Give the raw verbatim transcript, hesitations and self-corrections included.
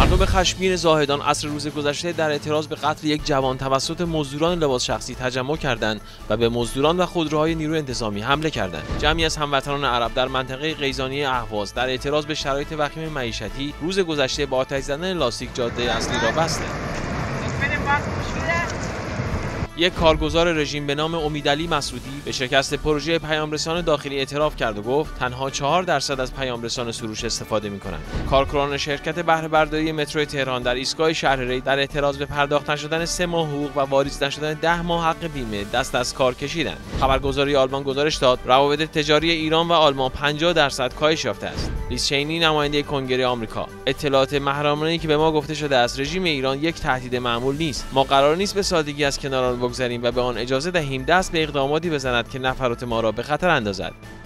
مردم خشمگین زاهدان عصر روز گذشته در اعتراض به قتل یک جوان توسط مزدوران لباس شخصی تجمع کردند و به مزدوران و خودروهای نیروی انتظامی حمله کردند. جمعی از هموطنان عرب در منطقه قیزانی اهواز در اعتراض به شرایط وخیم معیشتی روز گذشته با آتش زدن لاستیک جاده اصلی را بستند. یک کارگزار رژیم به نام امیدعلی مسعودی به شکست پروژه پیامرسان داخلی اعتراف کرد و گفت تنها چهار درصد از پیامرسان سروش استفاده می‌کنند. کارکنان شرکت بهره برداری مترو تهران در ایستگاه شهر ری در اعتراض به پرداخت نشدن سه ماه حقوق و واریز نشدن ده ماه حق بیمه دست از کار کشیدند. خبرگزاری آلمان گزارش داد روابط تجاری ایران و آلمان پنجاه درصد کاهش یافته است. لیز چینی نماینده کنگره آمریکا: اطلاعات محرمانه‌ای که به ما گفته شده است رژیم ایران یک تهدید معمول نیست. ما قرار نیست به سادگی از کنار آن بگذریم و به آن اجازه دهیم دست به اقداماتی بزند که نفرات ما را به خطر اندازد.